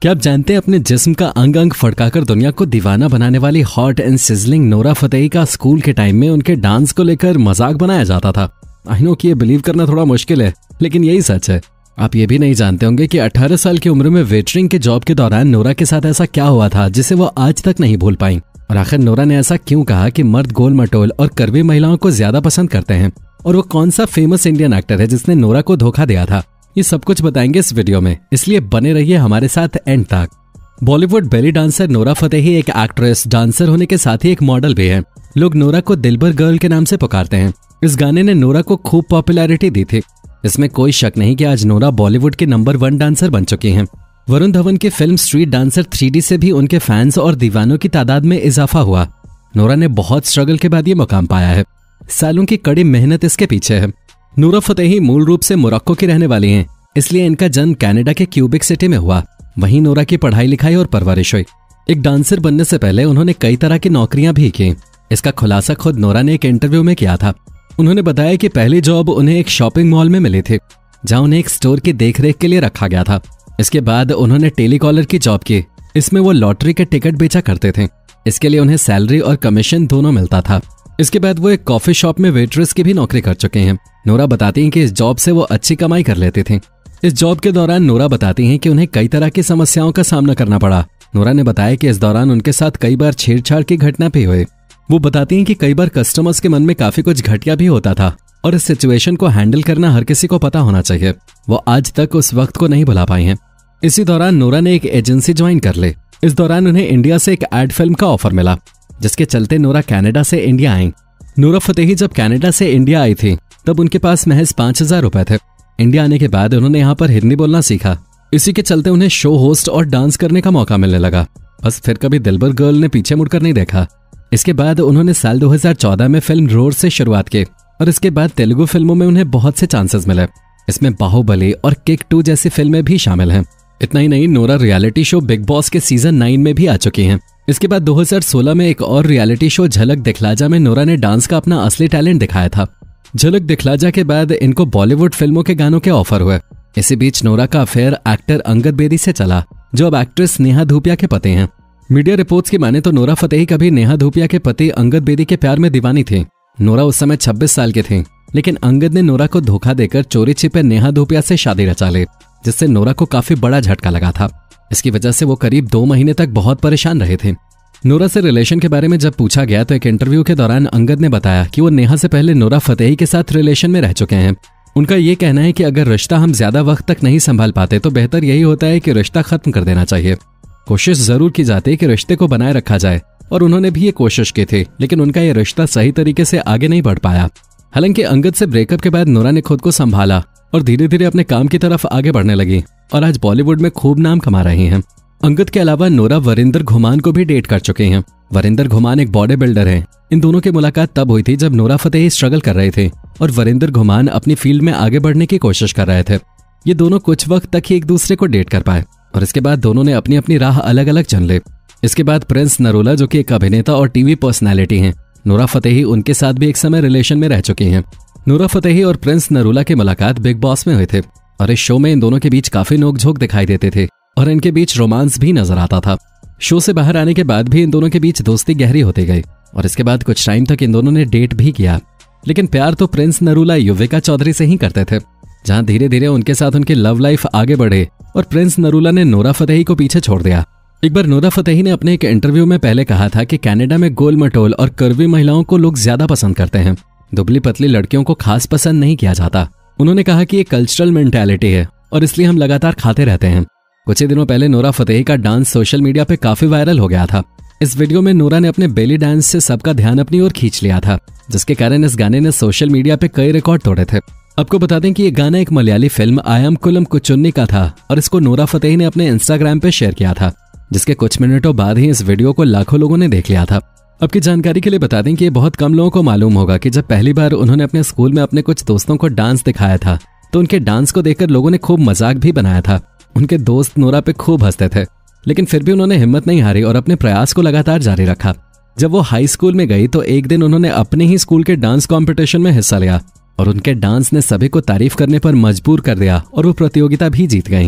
क्या आप जानते हैं अपने जिस्म का अंग अंग फड़काकर दुनिया को दीवाना बनाने वाली hot and sizzling Nora Fatehi का स्कूल के टाइम में उनके डांस को लेकर मजाक बनाया जाता था। आई नो कि ये बिलीव करना थोड़ा मुश्किल है, लेकिन यही सच है। आप ये भी नहीं जानते होंगे कि 18 साल की उम्र में वेटरिंग के जॉब के दौरान नोरा के साथ ऐसा क्या हुआ था जिसे वो आज तक नहीं भूल पाई। और आखिर नोरा ने ऐसा क्यों कहा कि मर्द गोल मटोल और कर्वी महिलाओं को ज्यादा पसंद करते हैं, और वो कौन सा फेमस इंडियन एक्टर है जिसने नोरा को धोखा दिया था। ये सब कुछ बताएंगे इस वीडियो में, इसलिए बने रहिए हमारे साथ एंड तक। Bollywood belly dancer Nora Fatehi एक एक्ट्रेस, डांसर होने के साथ ही एक मॉडल भी है। लोग नोरा को दिलबर गर्ल के नाम से पुकारते हैं। इस गाने ने नोरा को खूब पॉपुलैरिटी दी थी। इसमें कोई शक नहीं कि आज नोरा बॉलीवुड की नंबर 1 डांसर बन चुकी हैं। वरुण धवन की फिल्म स्ट्रीट डांसर 3D से भी उनके फैंस और दीवानों की तादाद में इजाफा हुआ। नोरा ने बहुत स्ट्रगल के बाद ये मुकाम पाया है। सालों की कड़ी मेहनत इसके पीछे है। नोरा फतेही मूल रूप से मोरक्को की रहने वाली हैं, इसलिए इनका जन्म कनाडा के क्यूबिक सिटी में हुआ। वहीं नोरा की पढ़ाई लिखाई और परवरिश हुई। एक डांसर बनने से पहले उन्होंने कई तरह की नौकरियां भी की। इसका खुलासा खुद नोरा ने एक इंटरव्यू में किया था। उन्होंने बताया कि पहली जॉब उन्हें एक शॉपिंग मॉल में मिली थी, जहां उन्हें एक स्टोर की देखरेख के लिए रखा गया था। इसके बाद उन्होंने टेलीकॉलर की जॉब की। इसमें वो लॉटरी के टिकट बेचा करते थे। इसके लिए उन्हें सैलरी और कमीशन दोनों मिलता था। इसके बाद वो एक कॉफी शॉप में वेट्रेस की भी नौकरी कर चुके हैं। नोरा बताती हैं कि इस जॉब से वो अच्छी कमाई कर लेते थे। इस जॉब के दौरान नोरा बताती हैं कि उन्हें कई तरह की समस्याओं का सामना करना पड़ा। नोरा ने बताया कि इस दौरान उनके साथ कई बार छेड़छाड़ की घटना भी हुई। वो बताती हैं कि कई बार कस्टमर्स के मन में काफी कुछ घटिया भी होता था, और इस सिचुएशन को हैंडल करना हर किसी को पता होना चाहिए। वो आज तक उस वक्त को नहीं भुला पाई हैं। इसी दौरान नोरा ने एक एजेंसी ज्वाइन कर ली। इस दौरान उन्हें इंडिया से एक एड फिल्म का ऑफर मिला, जिसके चलते नोरा कनाडा से इंडिया आई। नोरा फतेही जब कनाडा से इंडिया आई थी तब उनके पास महज 5000 रुपए थे। इंडिया आने के बाद उन्होंने यहाँ पर हिंदी बोलना सीखा। इसी के चलते उन्हें शो होस्ट और डांस करने का मौका मिलने लगा। बस फिर कभी दिलबर गर्ल ने पीछे मुड़कर नहीं देखा। इसके बाद उन्होंने साल 2014 में फिल्म रोड से शुरुआत की, और इसके बाद तेलुगु फिल्मों में उन्हें बहुत से चांसेस मिले। इसमें बाहुबली और किक 2 जैसी फिल्में भी शामिल हैं। इतना ही नहीं, Nora reality show Bigg Boss के सीजन 9 में भी आ चुकी हैं। इसके बाद 2016 में एक और रियलिटी शो झलक दिखलाजा में नोरा ने डांस का अपना असली टैलेंट दिखाया था। झलक दिखलाजा के बाद इनको बॉलीवुड फिल्मों के गानों के ऑफर हुए। इसी बीच नोरा का अफेयर एक्टर अंगद बेदी से चला, जो अब एक्ट्रेस नेहा धूपिया के पति हैं। मीडिया रिपोर्ट्स की माने तो नोरा फतेही कभी नेहा धूपिया के पति अंगद बेदी के प्यार में दीवानी थी। नोरा उस समय 26 साल की थी, लेकिन अंगद ने नोरा को धोखा देकर चोरी छिपे नेहा धूपिया से शादी रचा ली, जिससे नोरा को काफी बड़ा झटका लगा था। इसकी वजह से वो करीब 2 महीने तक बहुत परेशान रहे थे। नोरा से रिलेशन के बारे में जब पूछा गया तो एक इंटरव्यू के दौरान अंगद ने बताया कि वो नेहा से पहले नोरा फतेही के साथ रिलेशन में रह चुके हैं। उनका ये कहना है कि अगर रिश्ता हम ज्यादा वक्त तक नहीं संभाल पाते तो बेहतर यही होता है कि रिश्ता खत्म कर देना चाहिए। कोशिश जरूर की जाती है कि रिश्ते को बनाए रखा जाए, और उन्होंने भी ये कोशिश की थी, लेकिन उनका ये रिश्ता सही तरीके से आगे नहीं बढ़ पाया। हालांकि अंगद से ब्रेकअप के बाद नोरा ने खुद को संभाला और धीरे धीरे अपने काम की तरफ आगे बढ़ने लगी, और आज बॉलीवुड में खूब नाम कमा रही हैं। अंगद के अलावा नोरा वरिंदर घुमान को भी डेट कर चुके हैं। वरिंदर घुमान एक बॉडी बिल्डर हैं। इन दोनों की मुलाकात तब हुई थी जब नोरा फतेही स्ट्रगल कर रहे थे और वरिंदर घुमान अपनी फील्ड में आगे बढ़ने की कोशिश कर रहे थे। ये दोनों कुछ वक्त तक ही एक दूसरे को डेट कर पाए, और इसके बाद दोनों ने अपनी अपनी राह अलग अलग चुन ली। इसके बाद प्रिंस नरूला, जो कि एक अभिनेता और टीवी पर्सनैलिटी हैं, नोरा फतेही उनके साथ भी एक समय रिलेशन में रह चुकी हैं। नोरा फतेही और प्रिंस नरूला की मुलाकात बिग बॉस में हुई थी, और इस शो में इन दोनों के बीच काफी नोकझोंक दिखाई देते थे, और इनके बीच रोमांस भी नजर आता था। शो से बाहर आने के बाद भी इन दोनों के बीच दोस्ती गहरी होती गई, और इसके बाद कुछ टाइम तक इन दोनों ने डेट भी किया। लेकिन प्यार तो प्रिंस नरूला युविका चौधरी से ही करते थे, जहां धीरे धीरे उनके साथ उनकी लव लाइफ आगे बढ़े और प्रिंस नरूला ने नोरा फतेही को पीछे छोड़ दिया। एक बार नोरा फतेही ने अपने एक इंटरव्यू में पहले कहा था कि कनाडा में गोल मटोल और कर्वी महिलाओं को लोग ज्यादा पसंद करते हैं। दुबली पतली लड़कियों को खास पसंद नहीं किया जाता। उन्होंने कहा कि ये कल्चरल मेंटालिटी है, और इसलिए हम लगातार खाते रहते हैं। कुछ ही दिनों पहले नोरा फतेही का डांस सोशल मीडिया पे काफी वायरल हो गया था। इस वीडियो में नोरा ने अपने बेली डांस से सबका ध्यान अपनी ओर खींच लिया था, जिसके कारण इस गाने ने सोशल मीडिया पे कई रिकॉर्ड तोड़े थे। आपको बता दें कि ये गाना एक मलयाली फिल्म आयम कुलम कुचुन्नी का था, और इसको नोरा फतेही ने अपने इंस्टाग्राम पे शेयर किया था, जिसके कुछ मिनटों बाद ही इस वीडियो को लाखों लोगों ने देख लिया था। आपकी जानकारी के लिए बता दें कि ये बहुत कम लोगों को मालूम होगा कि जब पहली बार उन्होंने अपने स्कूल में अपने कुछ दोस्तों को डांस दिखाया था, तो उनके डांस को देखकर लोगों ने खूब मजाक भी बनाया था। उनके दोस्त नोरा पे खूब हंसते थे, लेकिन फिर भी उन्होंने हिम्मत नहीं हारी और अपने प्रयास को लगातार जारी रखा। जब वो हाई स्कूल में गई तो एक दिन उन्होंने अपने ही स्कूल के डांस कंपटीशन में हिस्सा लिया, और उनके डांस ने सभी को तारीफ करने पर मजबूर कर दिया, और वो प्रतियोगिता भी जीत गईं।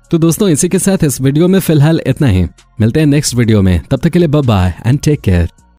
तो दोस्तों इसी के साथ इस वीडियो में फिलहाल इतना ही। मिलते हैं नेक्स्ट वीडियो में, तब तक के लिए bye bye and take care.